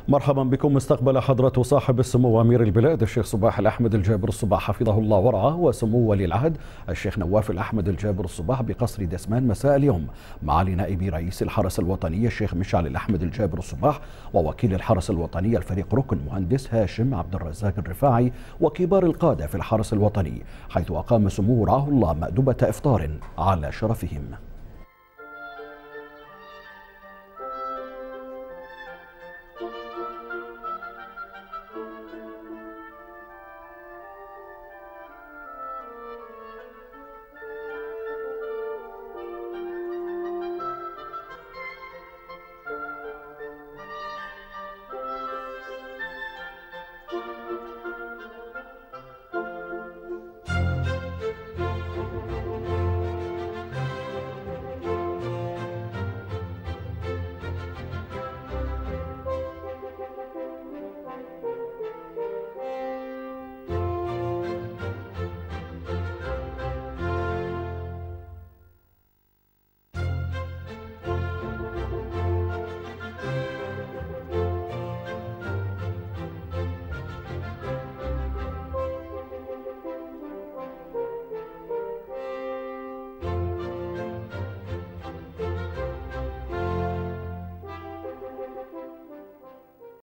مرحبا بكم. استقبل حضرة صاحب السمو أمير البلاد الشيخ صباح الأحمد الجابر الصباح حفظه الله ورعاه وسمو ولي العهد الشيخ نواف الأحمد الجابر الصباح بقصر دسمان مساء اليوم معالي نائب رئيس الحرس الوطني الشيخ مشعل الأحمد الجابر الصباح ووكيل الحرس الوطني الفريق ركن مهندس هاشم عبد الرزاق الرفاعي وكبار القادة في الحرس الوطني، حيث أقام سموه رعاه الله مأدبة إفطار على شرفهم.